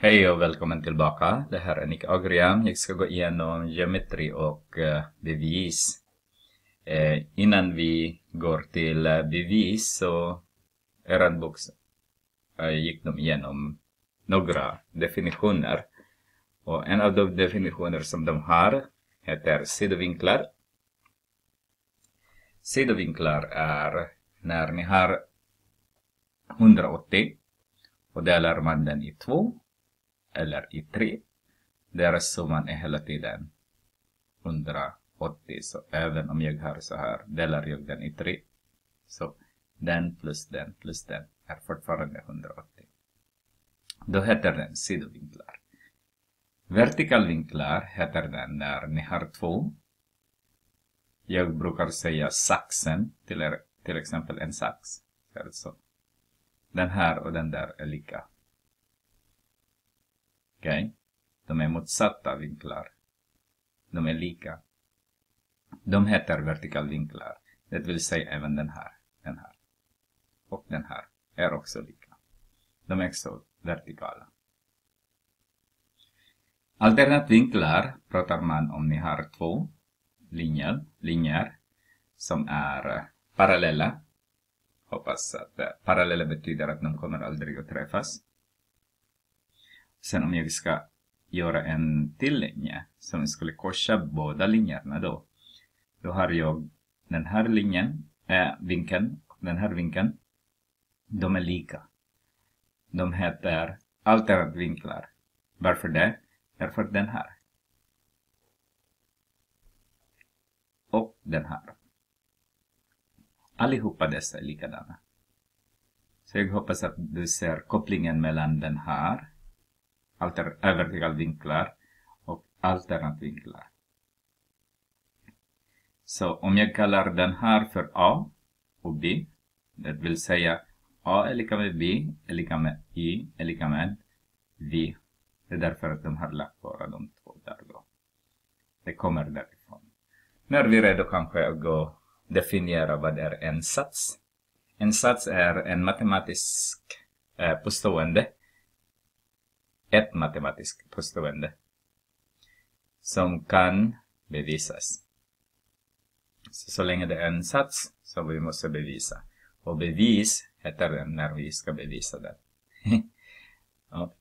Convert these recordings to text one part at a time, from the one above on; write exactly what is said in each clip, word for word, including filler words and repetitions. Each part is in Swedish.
Hej och välkommen tillbaka. Det här är Nick Agriam. Jag ska gå igenom geometri och uh, bevis. Eh, innan vi går till uh, bevis så er bok uh, gick de igenom några definitioner. Och en av de definitioner som de har heter sidovinklar. Sidovinklar är när ni har hundraåttio och delar man den i två eller i tre. Deras summan är hela tiden hundraåttio. Så även om jag har så här, delar jag den i tre. Så den plus den plus den är fortfarande hundraåttio. Då heter den sidovinklar. Vertikalvinklar heter den när ni har två. Jag brukar säga saxen till, er, till exempel en sax. Så den här och den där är lika. Okej, okay. De är motsatta vinklar. De är lika. De heter vertikalvinklar. Det vill säga även den här, den här och den här är också lika. De är också vertikala. Alternatvinklar pratar man om ni har två linjer, linjer som är parallella. Hoppas att parallella betyder att de kommer aldrig att träffas. Sen om jag ska göra en till linje som skulle korsa båda linjerna då. Då har jag den här linjen, äh, vinkeln och den här vinkeln. De är lika. De heter alternatvinklar. Varför det? Därför den här. Och den här. Allihopa dessa är likadana. Så jag hoppas att du ser kopplingen mellan den här alter, äh, vertikalvinklar och alternatvinklar. Så om jag kallar den här för A och B, det vill säga A är lika med B, är lika med Y, är lika med V. Det är därför att de har lagt bara de två där då. Det kommer därifrån. Nu är vi redo kanske att gå definiera vad är en sats. En sats är en matematisk eh, påstående. Ett matematiskt påstående som kan bevisas. Så, så länge det är en sats som vi måste bevisa. Och bevis heter den när vi ska bevisa det. Ja.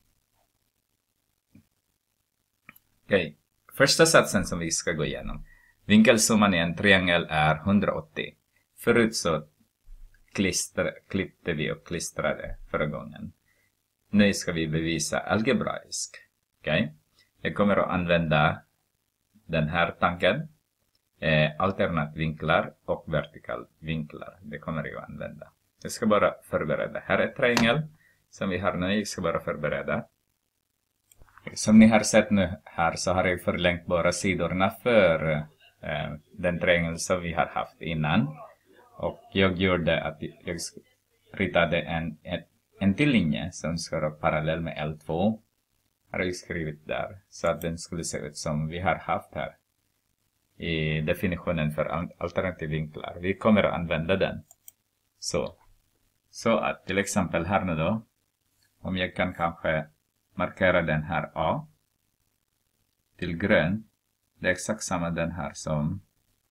Okej, okay. Första satsen som vi ska gå igenom. Vinkelsumman i en triangel är hundraåttio. Förut så klister, klippte vi och klistrade förra gången. Nu ska vi bevisa algebraisk. Okej? Okay? Jag kommer att använda den här tanken. Eh, alternatvinklar och vertikalvinklar. Det kommer jag att använda. Jag ska bara förbereda. Här är triangel som vi har nu. Jag ska bara förbereda. Som ni har sett nu här så har jag förlängt bara sidorna för eh, den triangel som vi har haft innan. Och jag gjorde att jag ritade en, en, en till linje som ska vara parallell med L två. Har jag skrivit där så att den skulle se ut som vi har haft här i definitionen för alternativvinklar. Vi kommer att använda den. Så, så att till exempel här nu då, om jag kan kanske markera den här A till grön. Det är exakt samma den här som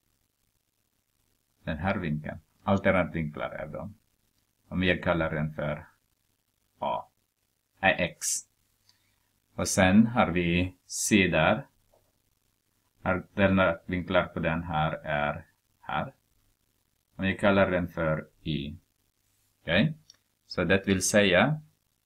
den här vinkeln. Alternatvinklar är de. Om jag kallar den för A. Är X. Och sen har vi C där. Alternatvinklar på den här är här. Om jag kallar den för Y. Okej. Okay. Så det vill säga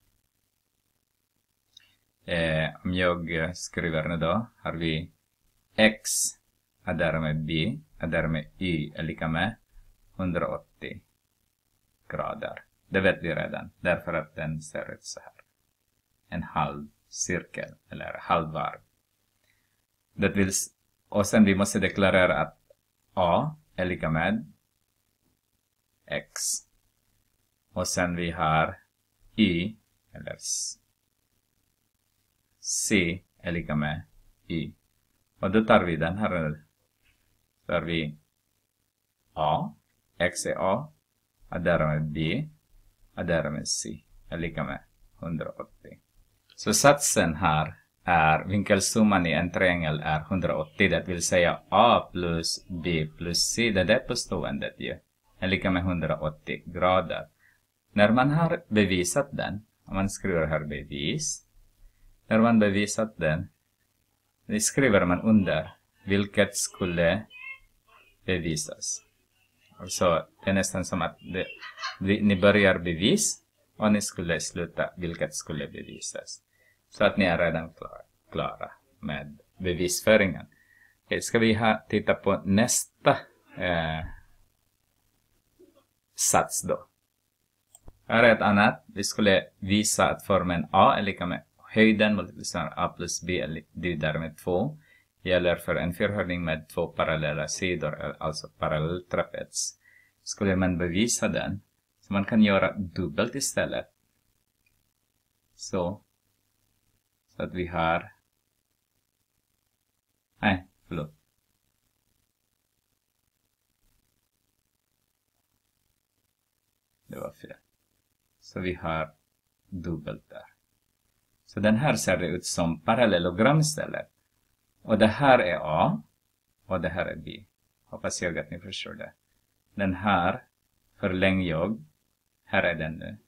Eh, om jag skriver nu då har vi X är därmed B är därmed Y är lika med hundraåttio grader. Det vet vi redan. Därför att den ser ut så här. En halv cirkel eller halvvarv. Det vill, och sen vi måste deklarera att A är lika med X. Och sen vi har Y eller C är lika med Y. Och då tar vi den här. Tar vi A. X är A. Och därmed B. Och därmed C är lika med hundraåttio. Så satsen här är vinkelsumman i en triangel är hundraåttio. Det vill säga A plus B plus C. Det är påståendet ju. Är lika med hundraåttio grader. När man har bevisat den. Om man skriver här bevis. När man bevisat den. Det skriver man under. Vilket skulle bevisas. Så det är nästan som att det, ni börjar bevis. Och ni skulle sluta vilket skulle bevisas. Så att ni är redan klara, klara med bevisföringen. Okej, ska vi ha, titta på nästa eh, sats då. Här är ett annat. Vi skulle visa att formen A är lika med höjden multiplicerar A plus B dividerat med två. Gäller för en fyrhörning med två parallella sidor, alltså parallelltrapets. Skulle man bevisa den. Så man kan göra dubbelt istället. Så. Så att vi har. Nej, förlåt. Det var fel. Så vi har dubbelt där. Så den här ser det ut som parallellogram istället. Och det här är A. Och det här är B. Hoppas jag att ni förstår det. Den här förlänger jag. Här är den nu.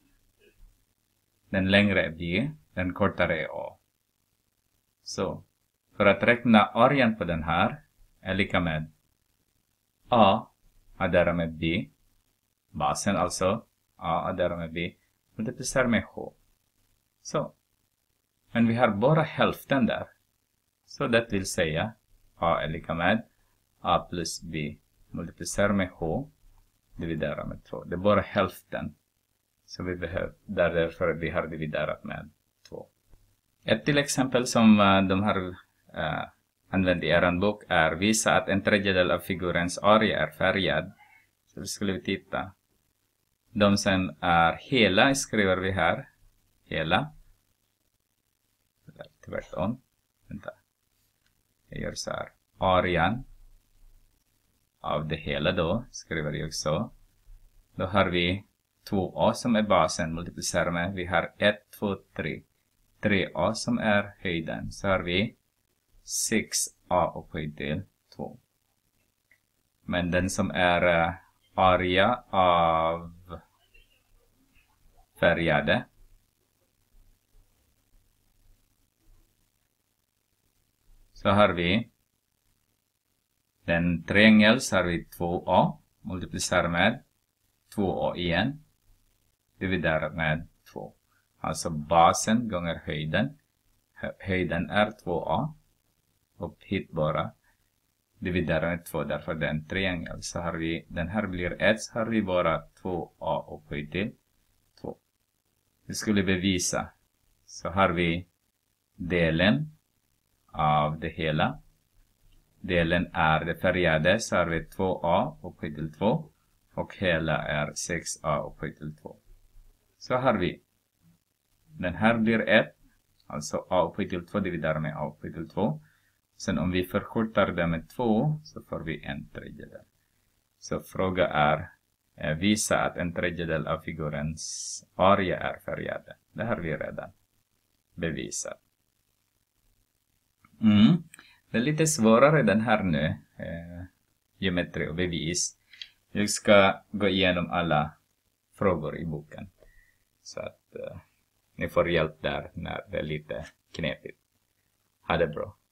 Den längre är B. Den kortare är A. Så. För att räkna arean på den här. Är lika med A. Addera med B. Basen alltså. A addera med B. Multiplicerar med H. Så. Men vi har bara hälften där. Så det vill säga. A är lika med A plus B. Multiplicerar med H. Dividera med två. Det är bara hälften. Så vi behöver, därför vi har dividerat med två. Ett till exempel som uh, de har uh, använt i er bok är visa att en tredjedel av figurens area är färgad. Så vi skulle titta. De sen är hela, skriver vi här. Hela. Tvärtom. Vänta. Jag gör så här. Arean av det hela då, skriver jag så. Då har vi två A som är basen, multiplicerar med. Vi har ett, två, tre. tre A som är höjden. Så har vi sex A upphöjt till två. Men den som är uh, area av färgade. Så har vi den triangel, så har vi två A. Multiplicerar med två A igen. Dividerat med två. Alltså basen gånger höjden. Höjden är två A. Och hit bara. Dividerar med två. Därför den triangel. Så har vi, den här blir ett. Så har vi bara två A upphöjt till två. Vi skulle bevisa. Så har vi delen av det hela. Delen är det färgade. Så har vi två A upphöjt till två. Och hela är sex A upphöjt till två. Så har vi. Den här blir ett. Alltså A upphöjt till två dividerar med A upphöjt till två. Sen om vi förkortar det med två så får vi en tredjedel. Så fråga är. Eh, visa att en tredjedel av figurens area är färgade. Det har vi redan bevisat. Mm. Det är lite svårare den här nu. Eh, geometri och bevis. Jag ska gå igenom alla frågor i boken. Så att eh, ni får hjälp där när det är lite knepigt. Ha det bra.